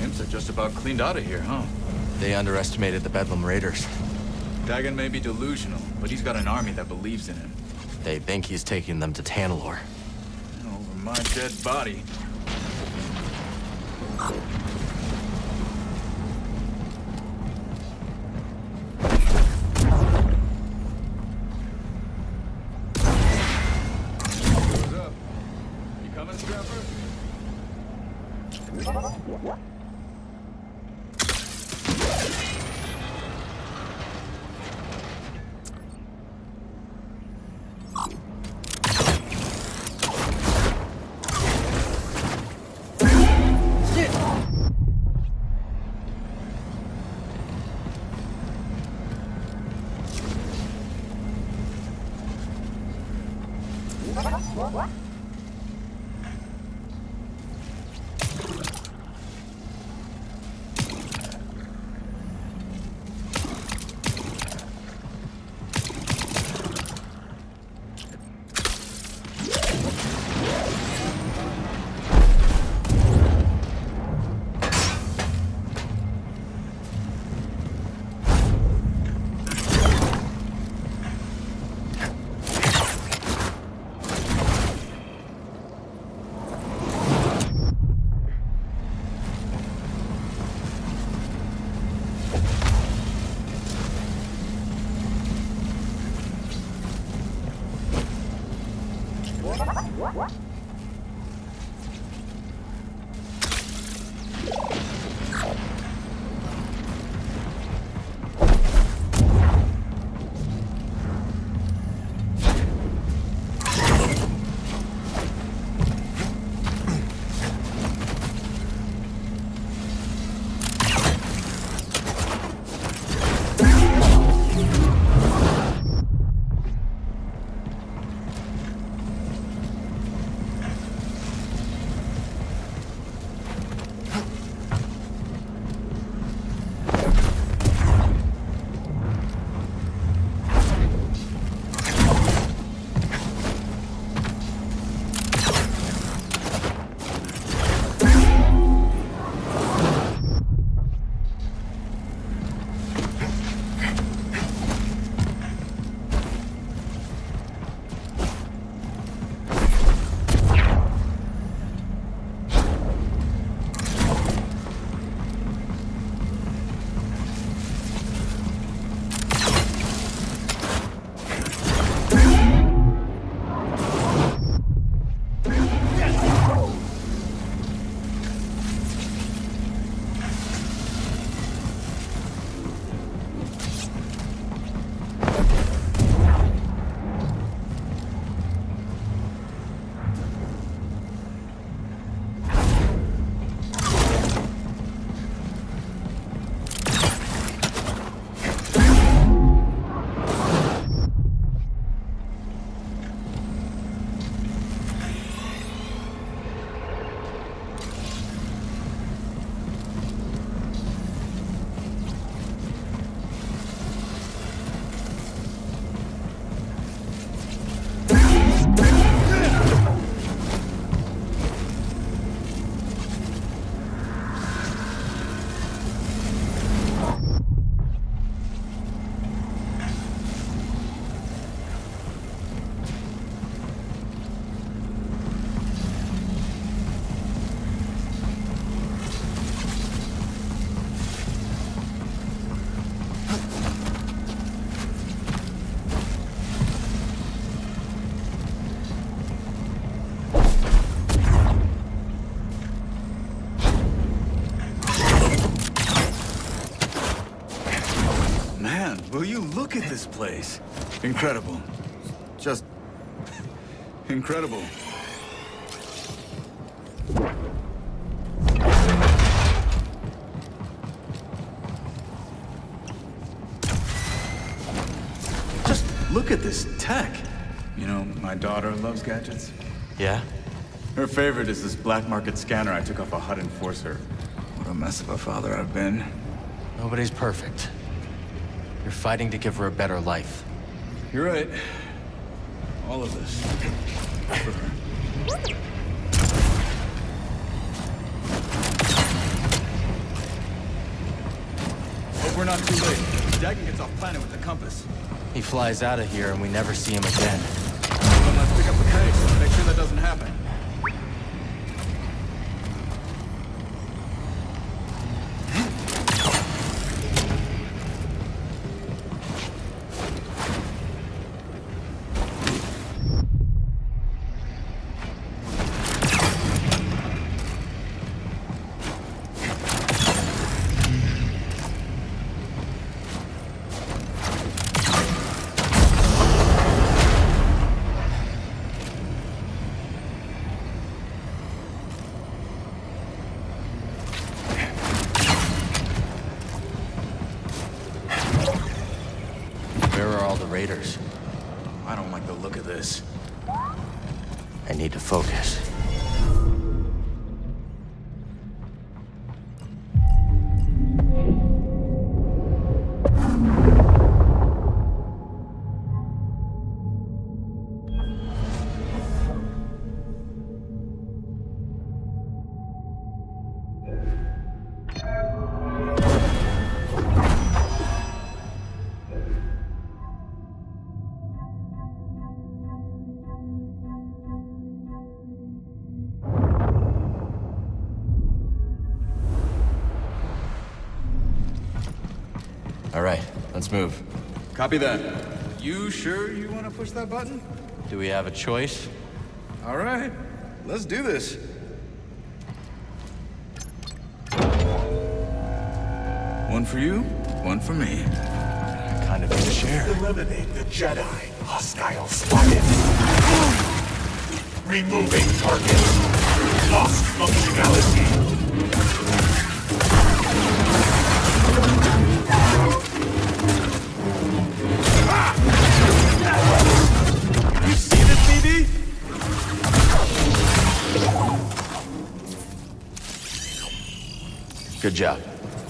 imps are just about cleaned out of here, huh? They underestimated the Bedlam Raiders. Dagon may be delusional, but he's got an army that believes in him. They think he's taking them to Tanalorr. Over my dead body. What's up? You coming, Scrapper? Will you look at this place? Incredible. Just... incredible. Just look at this tech. You know, my daughter loves gadgets. Yeah? Her favorite is this black market scanner I took off a Hutt enforcer. What a mess of a father I've been. Nobody's perfect. You're fighting to give her a better life. You're right. All of this. For her. we're not too late. Dagan gets off planet with the compass. He flies out of here and we never see him again. Then let's pick up the pace. Make sure that doesn't happen. Raiders. I don't like the look of this. I need to focus. All right, let's move. Copy that. You sure you want to push that button? Do we have a choice? All right, let's do this. One for you, one for me. Kind of need to share. Eliminate the Jedi. Hostile spotted. Removing target. Lost functionality. You see this, BB? Good job.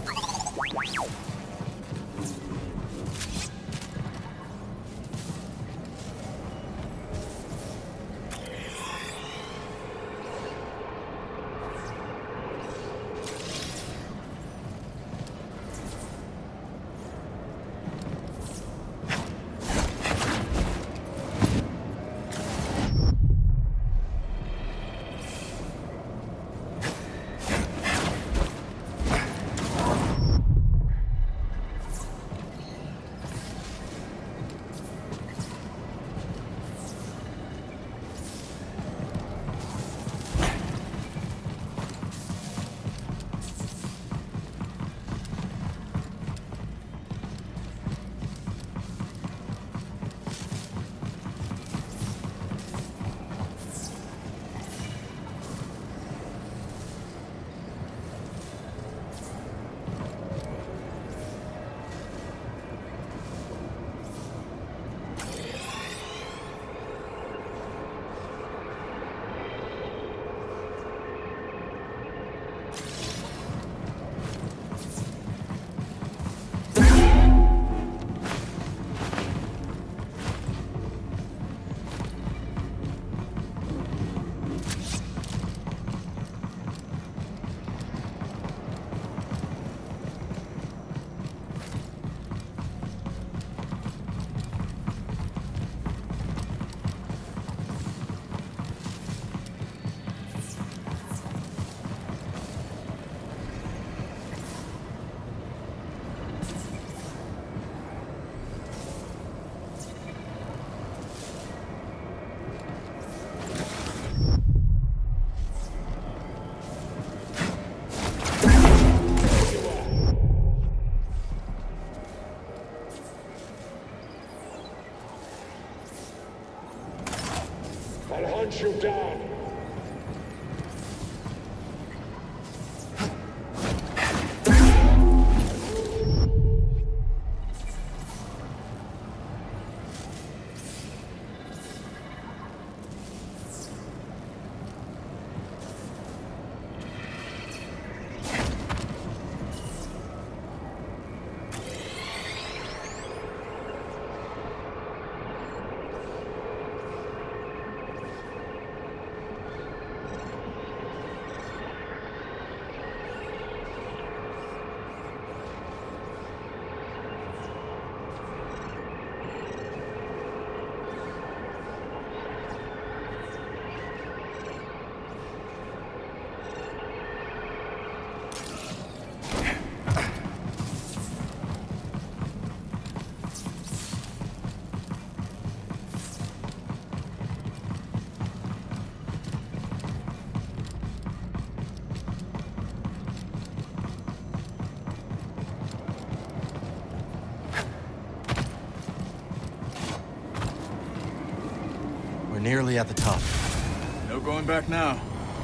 I'll hunt you down. nearly at the top. No going back now.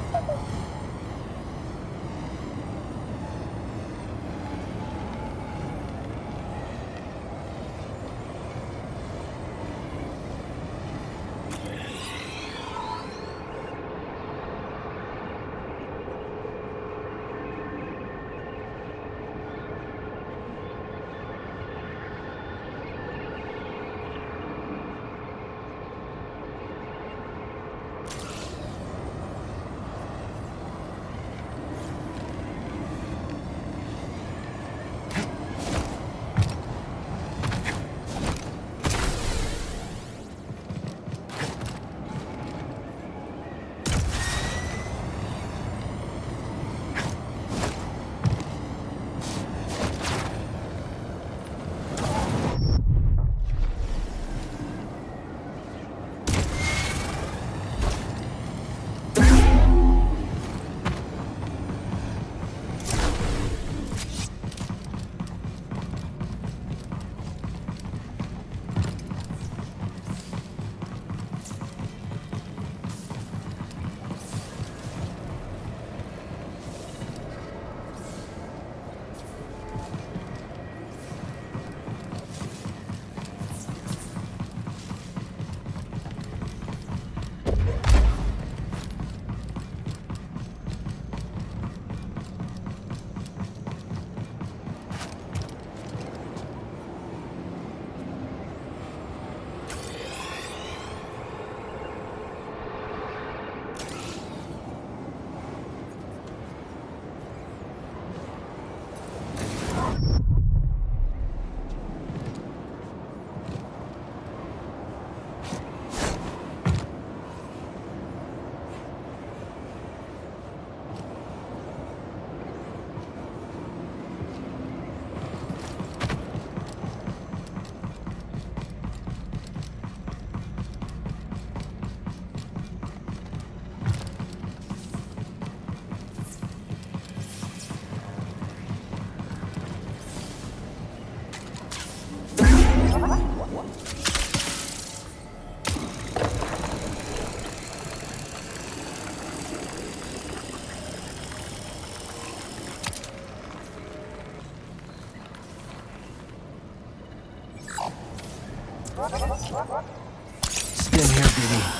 Spin here, BB.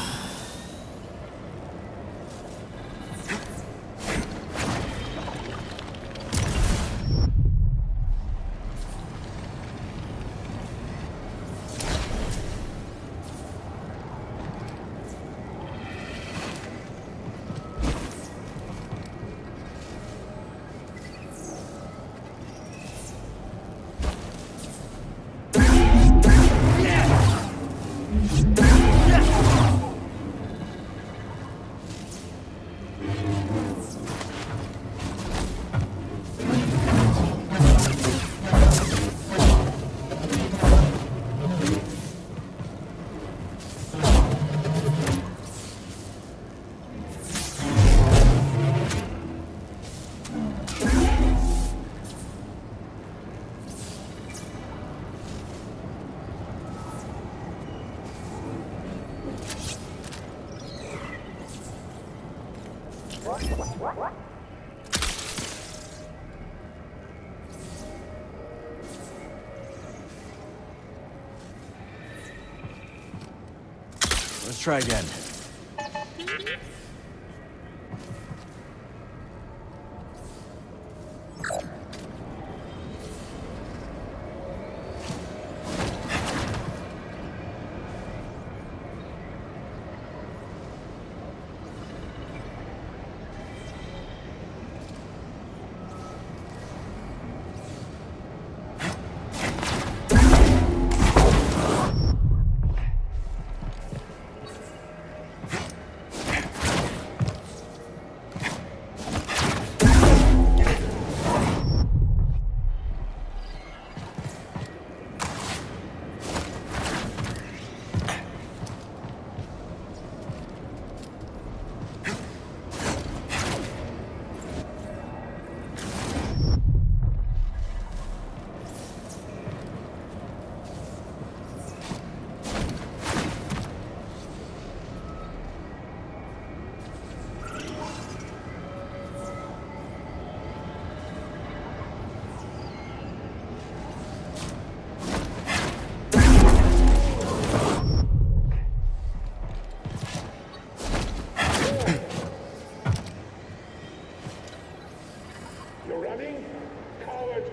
Let's try again. Coward!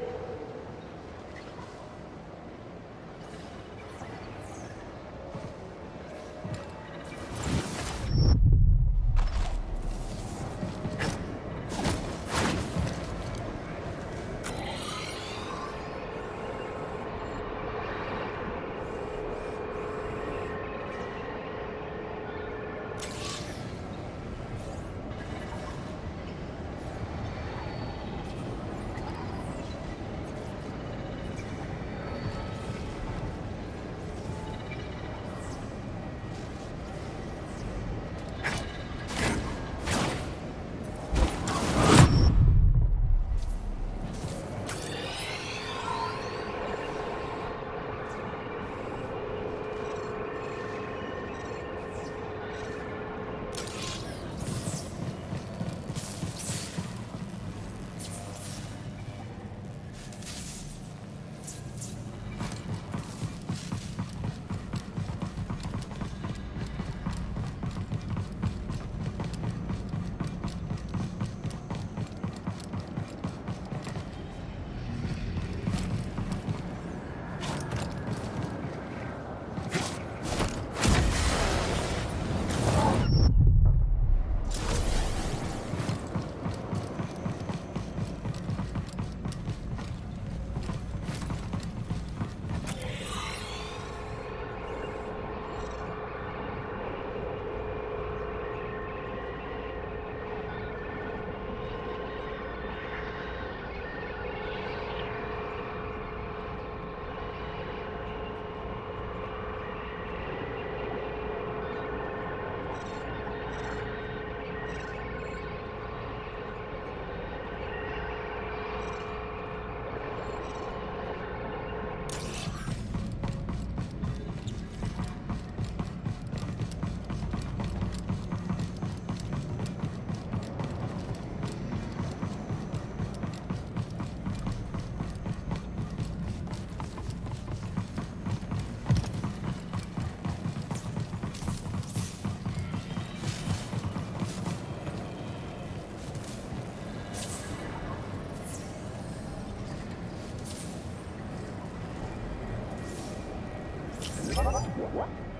What?